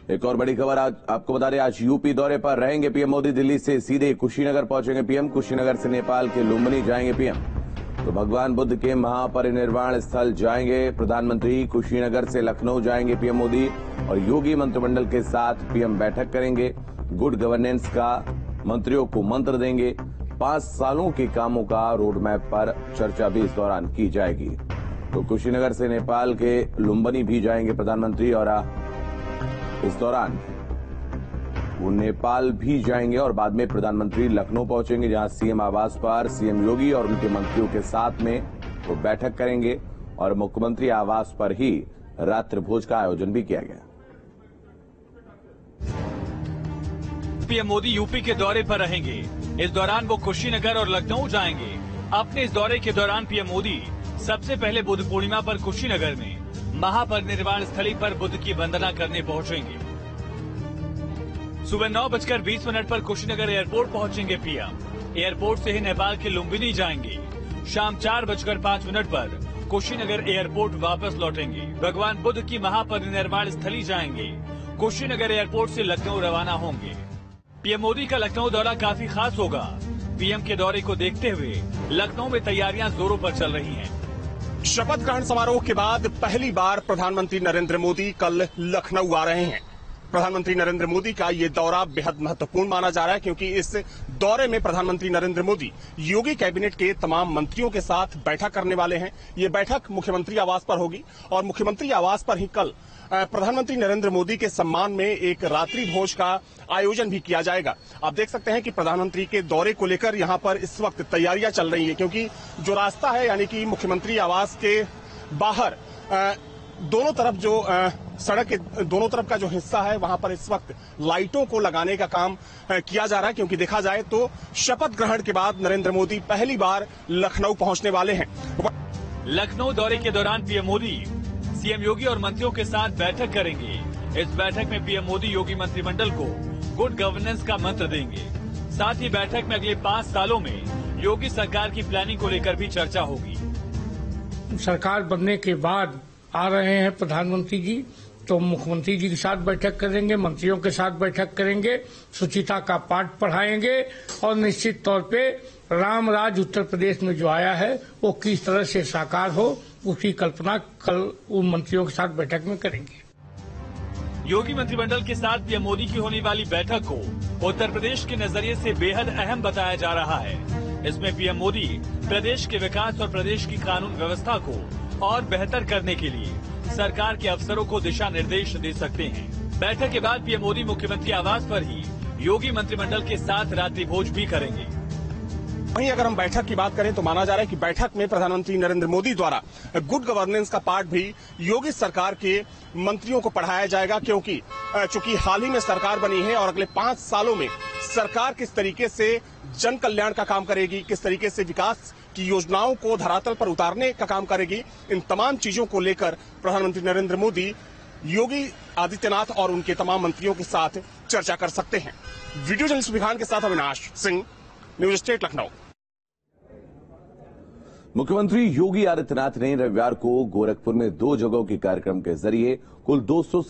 एक और बड़ी खबर आज आपको बता दें, आज यूपी दौरे पर रहेंगे पीएम मोदी। दिल्ली से सीधे कुशीनगर पहुंचेंगे पीएम। कुशीनगर से नेपाल के लुम्बिनी जाएंगे पीएम। तो भगवान बुद्ध के महापरिनिर्वाण स्थल जाएंगे प्रधानमंत्री। कुशीनगर से लखनऊ जाएंगे पीएम मोदी और योगी मंत्रिमंडल के साथ पीएम बैठक करेंगे। गुड गवर्नेंस का मंत्रियों को मंत्र देंगे। 5 सालों के कामों का रोड मैप पर चर्चा भी इस दौरान की जाएगी। तो कुशीनगर से नेपाल के लुम्बिनी भी जाएंगे प्रधानमंत्री और इस दौरान वो नेपाल भी जाएंगे और बाद में प्रधानमंत्री लखनऊ पहुंचेंगे, जहां सीएम आवास पर सीएम योगी और उनके मंत्रियों के साथ में वो बैठक करेंगे और मुख्यमंत्री आवास पर ही रात्रि भोज का आयोजन भी किया गया। पीएम मोदी यूपी के दौरे पर रहेंगे। इस दौरान वो कुशीनगर और लखनऊ जाएंगे। अपने इस दौरे के दौरान पीएम मोदी सबसे पहले बुद्ध पूर्णिमा पर कुशीनगर में महापरिनिर्वाण स्थली पर बुद्ध की वंदना करने पहुंचेंगे। सुबह 9:20 पर कुशीनगर एयरपोर्ट पहुंचेंगे पीएम। एयरपोर्ट से ही नेपाल के लुम्बिनी जाएंगे। शाम 4:05 पर कुशीनगर एयरपोर्ट वापस लौटेंगे। भगवान बुद्ध की महापरिनिर्वाण स्थली जाएंगे। कुशीनगर एयरपोर्ट से लखनऊ रवाना होंगे। पीएम मोदी का लखनऊ दौरा काफी खास होगा। पीएम के दौरे को देखते हुए लखनऊ में तैयारियां जोरों पर चल रही हैं। शपथ ग्रहण समारोह के बाद पहली बार प्रधानमंत्री नरेंद्र मोदी कल लखनऊ आ रहे हैं। प्रधानमंत्री नरेंद्र मोदी का ये दौरा बेहद महत्वपूर्ण माना जा रहा है, क्योंकि इस दौरे में प्रधानमंत्री नरेंद्र मोदी योगी कैबिनेट के तमाम मंत्रियों के साथ बैठक करने वाले हैं। ये बैठक मुख्यमंत्री आवास पर होगी और मुख्यमंत्री आवास पर ही कल प्रधानमंत्री नरेंद्र मोदी के सम्मान में एक रात्रि भोज का आयोजन भी किया जाएगा। आप देख सकते हैं कि प्रधानमंत्री के दौरे को लेकर यहां पर इस वक्त तैयारियां चल रही है, क्योंकि जो रास्ता है यानी कि मुख्यमंत्री आवास के बाहर दोनों तरफ जो सड़क के दोनों तरफ का जो हिस्सा है वहां पर इस वक्त लाइटों को लगाने का काम किया जा रहा है, क्योंकि देखा जाए तो शपथ ग्रहण के बाद नरेंद्र मोदी पहली बार लखनऊ पहुंचने वाले हैं। लखनऊ दौरे के दौरान पीएम मोदी सीएम योगी और मंत्रियों के साथ बैठक करेंगे। इस बैठक में पीएम मोदी योगी मंत्रिमंडल को गुड गवर्नेंस का मंत्र देंगे। साथ ही बैठक में अगले 5 सालों में योगी सरकार की प्लानिंग को लेकर भी चर्चा होगी। सरकार बनने के बाद आ रहे हैं प्रधानमंत्री जी, तो मुख्यमंत्री जी के साथ बैठक करेंगे, मंत्रियों के साथ बैठक करेंगे, शुचिता का पाठ पढ़ाएंगे और निश्चित तौर पे राम राज उत्तर प्रदेश में जो आया है वो किस तरह से साकार हो उसकी कल्पना कल उन मंत्रियों के साथ बैठक में करेंगे। योगी मंत्रिमंडल के साथ पीएम मोदी की होने वाली बैठक को उत्तर प्रदेश के नजरिए से बेहद अहम बताया जा रहा है। इसमें पीएम मोदी प्रदेश के विकास और प्रदेश की कानून व्यवस्था को और बेहतर करने के लिए सरकार के अफसरों को दिशा निर्देश दे सकते हैं। बैठक के बाद पीएम मोदी मुख्यमंत्री आवास पर ही योगी मंत्रिमंडल के साथ रात्रि भोज भी करेंगे। वहीं अगर हम बैठक की बात करें तो माना जा रहा है कि बैठक में प्रधानमंत्री नरेंद्र मोदी द्वारा गुड गवर्नेंस का पाठ भी योगी सरकार के मंत्रियों को पढ़ाया जाएगा, क्योंकि चूंकि हाल ही में सरकार बनी है और अगले 5 सालों में सरकार किस तरीके से जन कल्याण का काम करेगी, किस तरीके से विकास की योजनाओं को धरातल पर उतारने का काम करेगी, इन तमाम चीजों को लेकर प्रधानमंत्री नरेंद्र मोदी योगी आदित्यनाथ और उनके तमाम मंत्रियों के साथ चर्चा कर सकते हैं। वीडियो जर्नलिस्ट विखान के साथ अविनाश सिंह, न्यूज स्टेट लखनऊ। मुख्यमंत्री योगी आदित्यनाथ ने रविवार को गोरखपुर में 2 जगहों के कार्यक्रम के जरिए कुल 200